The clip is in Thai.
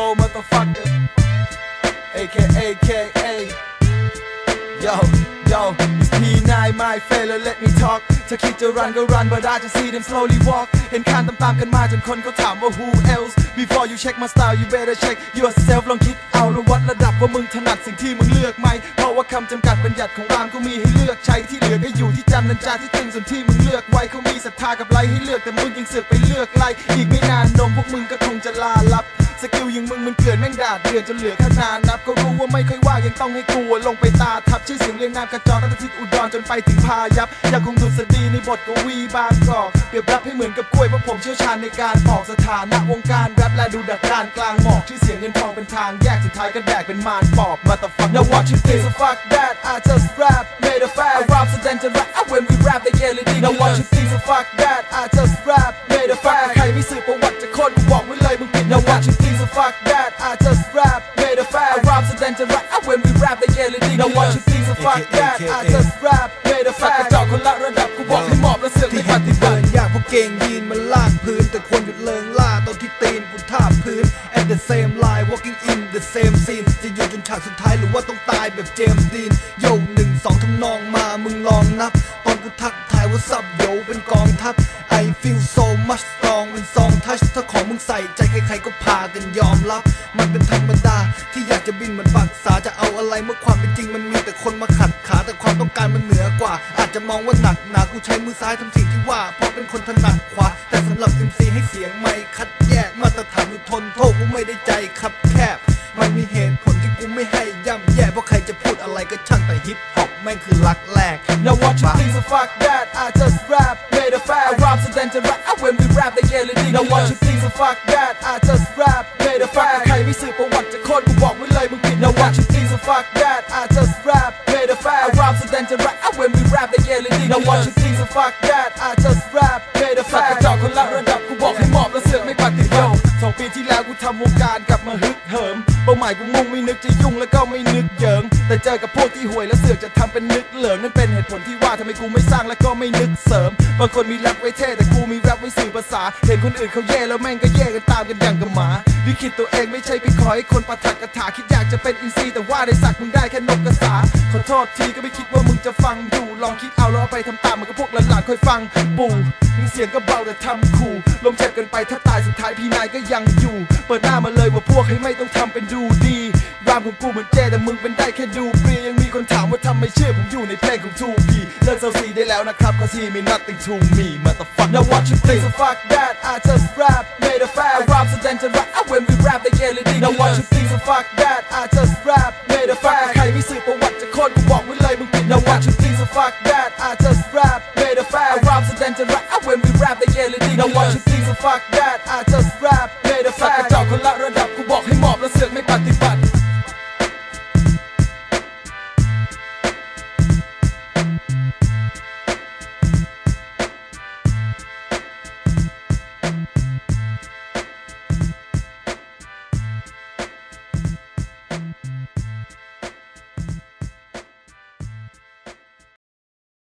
motherfucker aka Yo, it's P9 my fellow let me talk ถ้าคิดจะรันก็รัน but I just see them slowly walk เห็นคานตามๆกันมาจนคนเขาถามว่า who else before you check my style you better check yourself ลองคิดเอาแล้ววัดระดับว่ามึงถนัดสิ่งที่มึงเลือกไหมเพราะว่าคำจำกัดบัญญัติของรามก็มีให้เลือกใช้ที่เหลือก็อยู่ที่จำนันจาที่ตึงส่วนที่มึงเลือกไว้เขามีศรัทธากับไรให้เลือกแต่มึงยังเสือกไปเลือกไรอีกไม่นานนมพวกมึงก็คงจะลาลับสกิลอย่างมึงมันเกิดแม่งดาดเดือนจนเหลือแค่นานนับก็รู้ว่าไม่ค่อยว่ายังต้องให้กลัวลงไปตาทับชื่อเสียงเรียงนามกระจอกตั้งแต่ทิศอุดรจนไปถึงพายัพยังคงดุษฎีในบทกวีบางกอกเปรียบรับให้เหมือนกับกล้วยเพราะผมเชี่ยวชาญในการปอกสถานะวงการแรปและดูดักดานกลางหมอกชื่อเสียงเงินทองเป็นทางแยกสุดท้ายก็แดกเป็นมารปอบมาตะฟัก Now what you think so fuck that I just rap made a fact I rap so then to rap when we rap they get it Now what you think so fuck that I just rap made a fact ใครไม่สืบประวัติจะโคตรกูบอกไว้เลยมึงผิด Now what you think so fuck that I just rap made a fact I rap so then to rap when we rap they get it Now what you think so fuck that I just rap made a fact กระจอกคนละระดับกูบอกให้หมอบและเสือกไม่ปฏิบัติอยากพวกเก่งยีนมันลากพื้นแต่ควรหยุดเลิงล่าตอนที่ตีนกูทาบพื้น at the same line walking in the same scene จะอยู่จนฉากสุดท้ายหรือว่าต้องตายแบบเจมส์ดีนโย่1 2ทำนองมามึงลองนับตอนกูทักทายว่าซับโยเป็นกองทัพ I feel so much strong เป็นซองทัชถ้าของมึงใส่ใจใครๆก็พากันยอมรับมันเป็นธรรมดาที่อยากจะบินเหมือนปักษาจะเอาอะไรเมื่อความเป็นจริงมันมีแต่คนมาขัดขาแต่ความต้องการมันเหนือกว่าอาจจะมองว่าหนักหนากูใช้มือซ้ายทำสิ่งที่ว่าเพราะเป็นคนถนัดขวาแต่สำหรับ MC ให้เสียงไม่คัดแยกมาตรฐานกูทนโทษกูไม่ได้ใจคับแคบมันมีเหตุผลที่กูไม่ให้ย่ำแย่เพราะใครจะพูดอะไรก็ช่างแต่ฮิปฮอปแม่งคือรักแรก Now what you think so fuck that I just rap made a fact I rap so then to rap when we rap they get it Now what you think so fuck that I just rap made a fact ใครไม่สืบประวัติจะโคตรกูบอกไว้เลยมึงผิด Now what you think so fuck that I just rap made a fact I rap so then to rap when we rap they get it Now what you think so fuck that I just rap made a fact กระจอกคนละระดับกูบอกให้หมอบและเสือกไม่ปฏิบัติ2 ปีที่แล้วกูทำวงการกลับมาฮึกเหิมเป้าหมายกูมุ่งไม่นึกจะยุ่งแล้วก็ไม่นึกเยิงแต่เจอกับพวกที่ห่วยและเสือกจะทำเป็นนึกเหลิงนั่นเป็นเหตุผลที่ว่าทำไมกูไม่สร้างและก็ไม่นึกเสริมบางคนมีแรปไว้เท่แต่กูมีแรปไว้สื่อภาษาเห็นคนอื่นเขาแย่แล้วแม่งก็แย่กันตามกันอย่างกับหมาลิขิตตัวเองไม่ใช่ไปขอให้คนประทักกระถาคิดอยากจะเป็นอินซีแต่ว่าในสัตว์มึงได้แค่นกกระสาขอโทษทีก็ไม่คิดว่ามึงจะฟังอยู่ลองคิดเอาแล้วเอาไปทำตามเหมือนกับพวกหลานๆคอยฟังปู่เสียงก็เบาแต่ทำขู่ลมเจ็บกันไปถ้าตายสุดท้ายพี่นายก็ยังอยู่เปิดหน้ามาเลยว่าพวกให้ไม่ต้องทำเป็นดูดีรามของกูเหมือนเจแต่มึงเป็นได้แค่ดูฟรียังมีคนถามว่าทำไมเชื่อผมอยู่ในเพลงของ 2P เลิกเซาซีได้แล้วนะครับ cause he mean nothing to me motherfucker Now what you think so fuck that I just rap made a fact I rap so then to rap when we rap they get it Now what you think so fuck that I just rap made a fact ใครไม่สืบประวัติจะโคตรกูบอกไว้เลยมึงผิด Now what you think so fuck that I just rap made a fact I rap so then to rap when we rap they get it Now what you think so fuck that I just rap made a fact กระจอกคนละระดับ